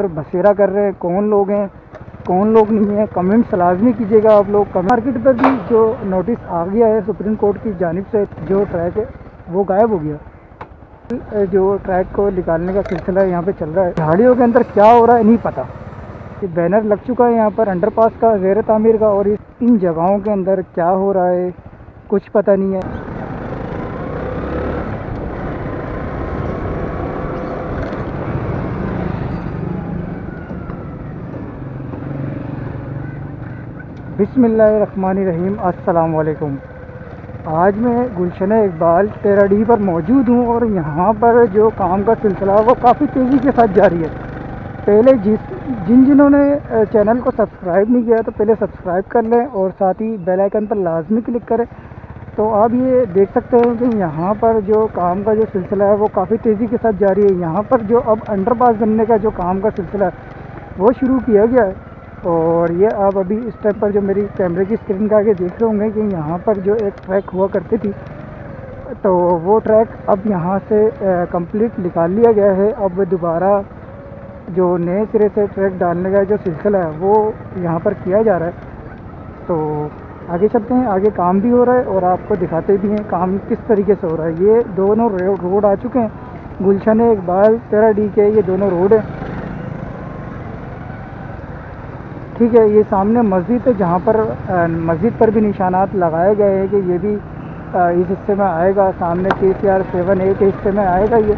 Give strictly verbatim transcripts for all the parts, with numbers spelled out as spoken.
बसेरा कर रहे हैं, कौन लोग हैं कौन लोग नहीं हैं, कमेंट्स लाजमी कीजिएगा आप लोग। मार्केट पर भी जो नोटिस आ गया है सुप्रीम कोर्ट की जानिब से, जो ट्रैक है वो गायब हो गया। जो ट्रैक को निकालने का सिलसिला यहाँ पे चल रहा है। झाड़ियों के अंदर क्या हो रहा है नहीं पता। ये बैनर लग चुका है यहाँ पर अंडरपास का, ज़ेर तामीर का, और इन जगहों के अंदर क्या हो रहा है कुछ पता नहीं है। बिस्मिल्लाहिर्रहमानिर्रहीम, अस्सलाम वालेकुम। आज मैं गुलशन इकबाल तेराडी पर मौजूद हूँ और यहाँ पर जो काम का सिलसिला वो काफ़ी तेज़ी के साथ जारी है। पहले जिस जिन जिन्होंने चैनल को सब्सक्राइब नहीं किया तो पहले सब्सक्राइब कर लें और साथ ही बेल आइकन पर लाजमी क्लिक करें। तो आप ये देख सकते हैं कि यहाँ पर जो काम का जो सिलसिला है वो काफ़ी तेज़ी के साथ जारी है। यहाँ पर जो अब अंडरपास बनने का जो काम का सिलसिला है वो शुरू किया गया है। और ये आप अभी इस टाइम पर जो मेरी कैमरे की स्क्रीन का आगे देख रहे होंगे कि यहाँ पर जो एक ट्रैक हुआ करती थी, तो वो ट्रैक अब यहाँ से कंप्लीट निकाल लिया गया है। अब दोबारा जो नए सिरे से ट्रैक डालने का जो सिलसिला है वो यहाँ पर किया जा रहा है। तो आगे चलते हैं, आगे काम भी हो रहा है और आपको दिखाते भी हैं काम किस तरीके से हो रहा है। ये दोनों रोड आ चुके हैं, गुलशन इकबाल तेराडी के ये दोनों रोड हैं, ठीक है। ये सामने मस्जिद है जहाँ पर मस्जिद पर भी निशानात लगाए गए हैं कि ये भी आ, इस हिस्से में आएगा, सामने के सी आर सेवन ए के हिस्से में आएगा। ये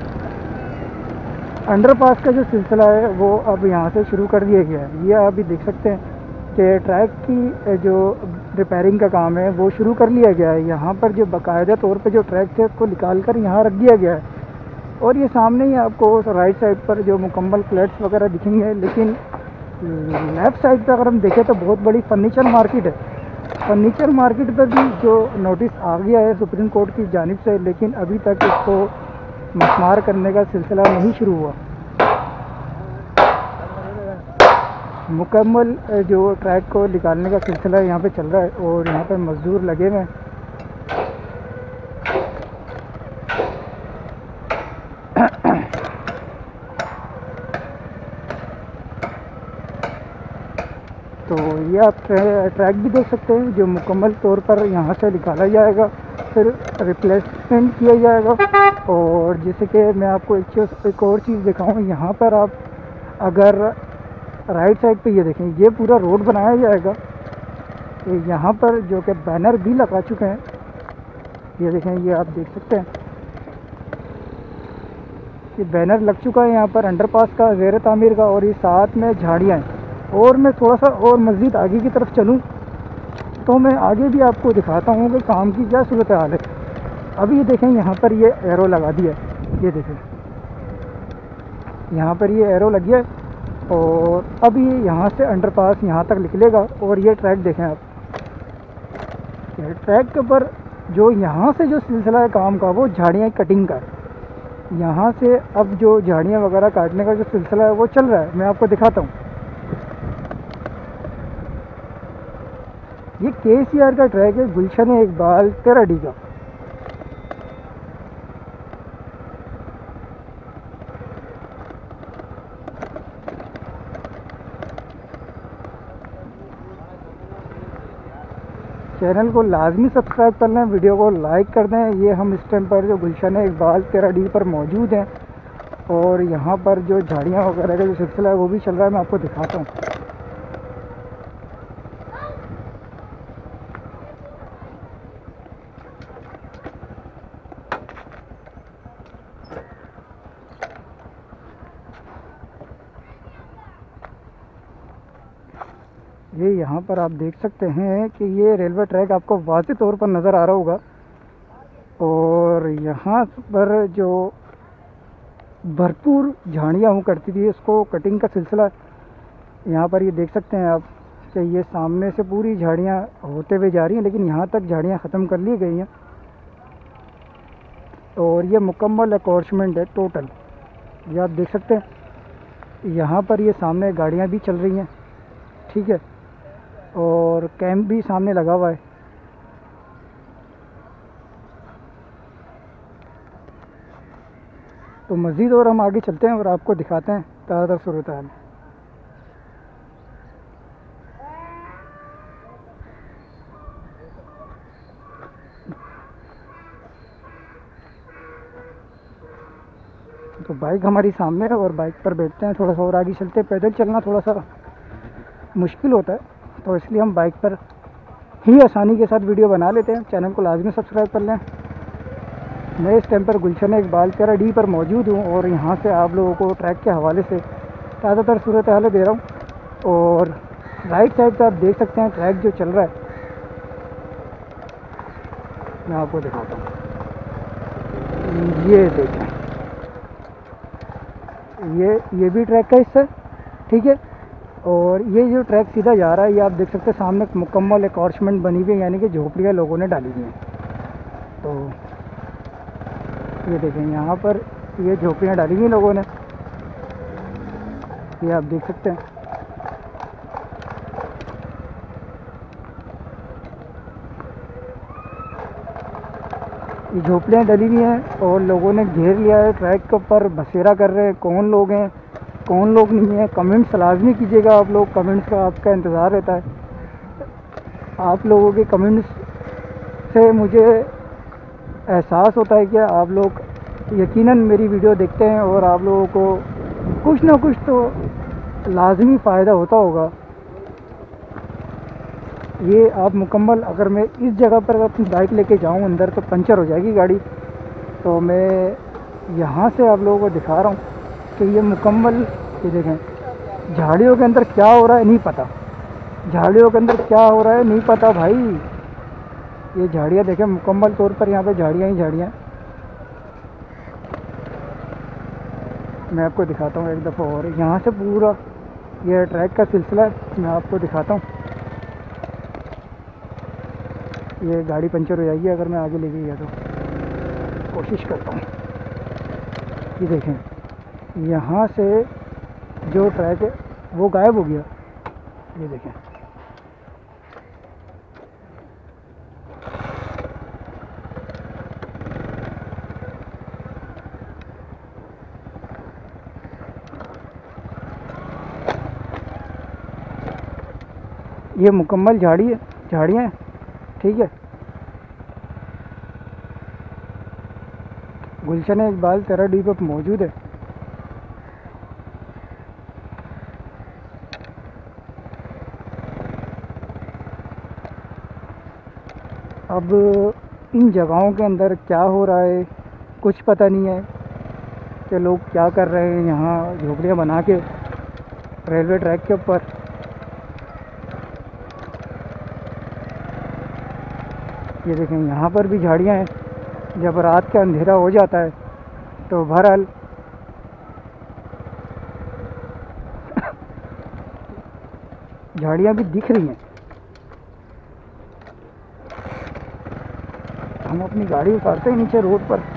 अंडरपास का जो सिलसिला है वो अब यहाँ से शुरू कर दिया गया है। ये आप भी देख सकते हैं कि ट्रैक की जो रिपेयरिंग का काम है वो शुरू कर लिया गया है। यहाँ पर जो बाकायदा तौर पे जो ट्रैक थे उसको निकाल कर यहाँ रख दिया गया है। और ये सामने ही आपको राइट साइड पर जो मुकम्मल फ्लैट्स वगैरह दिखेंगे, लेकिन लेफ़्ट साइड पर अगर हम देखें तो बहुत बड़ी फर्नीचर मार्केट है। फर्नीचर मार्केट पर भी जो नोटिस आ गया है सुप्रीम कोर्ट की जानिब से, लेकिन अभी तक इसको मस्मार करने का सिलसिला नहीं शुरू हुआ। मुकम्मल जो ट्रैक को निकालने का सिलसिला यहाँ पे चल रहा है और यहाँ पे मज़दूर लगे हुए हैं। तो ये आप ट्रैक भी देख सकते हैं जो मुकम्मल तौर पर यहाँ से निकाला जाएगा, फिर रिप्लेसमेंट किया जाएगा। और जैसे कि मैं आपको एक चीज़ एक और चीज़ दिखाऊँ, यहाँ पर आप अगर राइट साइड पे ये देखें, ये पूरा रोड बनाया जाएगा। यहाँ पर जो कि बैनर भी लगा चुके हैं, ये देखें, ये आप देख सकते हैं ये बैनर लग चुका है यहाँ पर अंडरपास का, ज़ेर तामीर का, और ये साथ में झाड़ियाँ हैं। और मैं थोड़ा सा और मस्जिद आगे की तरफ चलूँ तो मैं आगे भी आपको दिखाता हूँ कि काम की क्या सूरत हाल है। अभी ये देखें, यहाँ पर ये एरो लगा दिया है, ये देखें यहाँ पर ये एरो लगी है। और अब ये यहाँ से अंडरपास यहाँ तक निकलेगा। और ये ट्रैक देखें आप, ये ट्रैक के ऊपर जो यहाँ से जो सिलसिला है काम का वो झाड़ियाँ कटिंग का, यहाँ से अब जो झाड़ियाँ वगैरह काटने का जो सिलसिला है वो चल रहा है। मैं आपको दिखाता हूँ, ये के सी आर का ट्रैक है, गुलशन इकबाल तेराडी का। चैनल को लाजमी सब्सक्राइब कर लें, वीडियो को लाइक कर दें। ये हम इस टाइम पर जो गुलशन इकबाल तेराडी पर मौजूद हैं और यहाँ पर जो झाड़ियाँ वगैरह का जो सिलसिला है वो भी चल रहा है। मैं आपको दिखाता हूँ। ये यहाँ पर आप देख सकते हैं कि ये रेलवे ट्रैक आपको वाज़े तौर पर नज़र आ रहा होगा। और यहाँ पर जो भरपूर झाड़ियाँ हुआ करती थी, इसको कटिंग का सिलसिला यहाँ पर ये देख सकते हैं आप कि ये सामने से पूरी झाड़ियाँ होते हुए जा रही हैं, लेकिन यहाँ तक झाड़ियाँ ख़त्म कर ली गई हैं। और ये मुकम्मल अकॉर्चमेंट है टोटल, ये आप देख सकते हैं। यहाँ पर ये सामने गाड़ियाँ भी चल रही हैं, ठीक है, और कैंप भी सामने लगा हुआ है। तो मज़ीद और हम आगे चलते हैं और आपको दिखाते हैं ज़्यादातर सूरत हाल। तो बाइक हमारी सामने है और बाइक पर बैठते हैं, थोड़ा सा और आगे चलते हैं। पैदल चलना थोड़ा सा मुश्किल होता है, तो इसलिए हम बाइक पर ही आसानी के साथ वीडियो बना लेते हैं। चैनल को लाजमी सब्सक्राइब कर लें। मैं इस टाइम पर गुलशन इकबाल तेरा डी पर मौजूद हूँ और यहाँ से आप लोगों को ट्रैक के हवाले से ज़्यादातर सूरत हाल दे रहा हूँ। और राइट साइड पर आप देख सकते हैं ट्रैक जो चल रहा है, मैं आपको दिखाता हूँ। ये देखें, ये ये भी ट्रैक का हिस्सा है, ठीक है। और ये जो ट्रैक सीधा जा रहा है, ये आप देख सकते हैं सामने मुकम्मल अपार्टमेंट बनी हुई है, यानी कि झोपड़ियाँ लोगों ने डाली हुई हैं। तो ये देखें, यहाँ पर ये झोपड़ियाँ डाली हुई लोगों ने, ये आप देख सकते हैं। ये झोपड़ियाँ डली हुई हैं और लोगों ने घेर लिया है ट्रैक के ऊपर, बसेरा कर रहे हैं। कौन लोग हैं कौन लोग नहीं हैं, कमेंट्स लाजमी कीजिएगा आप लोग। कमेंट्स का आपका इंतज़ार रहता है। आप लोगों के कमेंट्स से मुझे एहसास होता है कि आप लोग यकीनन मेरी वीडियो देखते हैं और आप लोगों को कुछ ना कुछ तो लाजमी फ़ायदा होता होगा। ये आप मुकम्मल, अगर मैं इस जगह पर अपनी बाइक लेके जाऊं अंदर तो पंचर हो जाएगी गाड़ी। तो मैं यहाँ से आप लोगों को दिखा रहा हूँ कि ये मुकम्मल, ये देखें झाड़ियों के अंदर क्या हो रहा है नहीं पता, झाड़ियों के अंदर क्या हो रहा है नहीं पता भाई। ये झाड़ियाँ देखें, मुकम्मल तौर पर यहाँ पे झाड़ियाँ ही झाड़ियाँ। मैं आपको दिखाता हूँ एक दफ़ा और, यहाँ से पूरा ये ट्रैक का सिलसिला है, मैं आपको दिखाता हूँ। ये गाड़ी पंचर हो जाएगी अगर मैं आगे लेके गया तो, कोशिश करता हूँ। ये देखें, यहाँ से जो ट्रैक है वो गायब हो गया। ये देखें, ये मुकम्मल झाड़ी है, झाड़ियाँ हैं, ठीक है। गुलशन इकबाल तेरा डी पर मौजूद है। अब इन जगहों के अंदर क्या हो रहा है कुछ पता नहीं है कि लोग क्या कर रहे हैं यहाँ झोपड़ियाँ बना के रेलवे ट्रैक के ऊपर। ये देखें, यहाँ पर भी झाड़ियाँ हैं। जब रात का अंधेरा हो जाता है तो बहरहाल झाड़ियाँ भी दिख रही हैं। हम अपनी गाड़ी उतारते हैं नीचे रोड पर।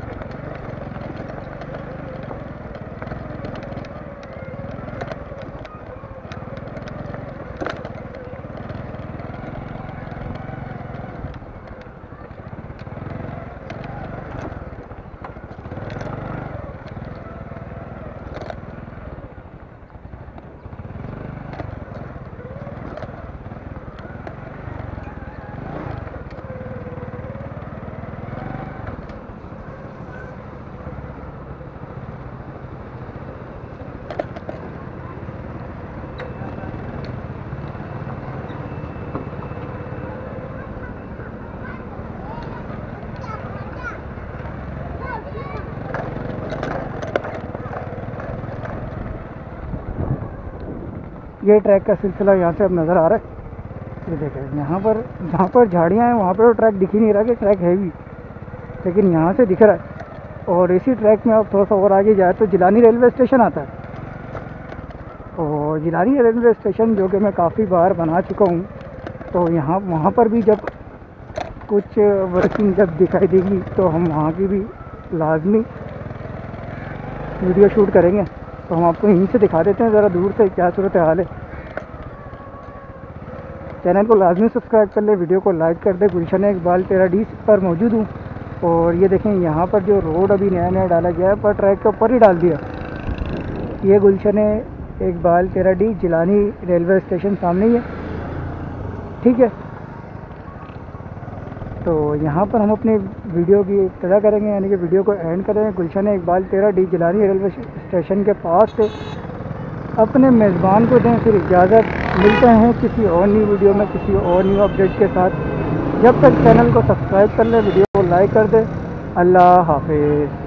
ये ट्रैक का सिलसिला यहाँ से अब नज़र आ रहा है। ये देखें, यहाँ पर जहाँ पर झाड़ियाँ हैं वहाँ पर तो ट्रैक दिख ही नहीं रहा कि ट्रैक है भी, लेकिन यहाँ से दिख रहा है। और इसी ट्रैक में आप थोड़ा सा और आगे जाए तो जिलानी रेलवे स्टेशन आता है। और जिलानी रेलवे स्टेशन जो कि मैं काफ़ी बार बना चुका हूँ, तो यहाँ वहाँ पर भी जब कुछ वर्किंग जब दिखाई देगी तो हम वहाँ की भी लाजमी वीडियो शूट करेंगे। तो हम आपको यहीं से दिखा देते हैं ज़रा दूर से क्या सूरत हाल है। चैनल को लाजमी सब्सक्राइब कर ले, वीडियो को लाइक कर दे। गुलशन इकबाल तेरा डी पर मौजूद हूँ। और ये देखें, यहाँ पर जो रोड अभी नया नया डाला गया है, पर ट्रैक के ऊपर ही डाल दिया। ये गुलशन इकबाल तेरा डी जिलानी रेलवे स्टेशन सामने ही है, ठीक है। तो यहाँ पर हम अपनी वीडियो की इब्तिदा करेंगे, यानी कि वीडियो को एंड करेंगे गुलशन इकबाल तेरा डी जिलानी रेलवे स्टेशन के पास से। अपने मेज़बान को दें फिर इजाज़त, मिलते हैं किसी और न्यू वीडियो में किसी और न्यू अपडेट के साथ। जब तक चैनल को सब्सक्राइब कर लें, वीडियो को लाइक कर दें। अल्लाह हाफिज़।